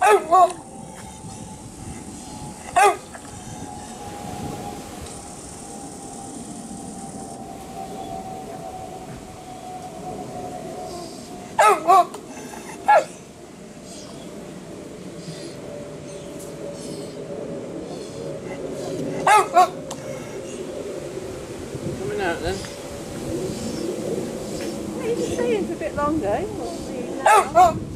Coming out then. You can stay in for a bit longer. We'll see you later.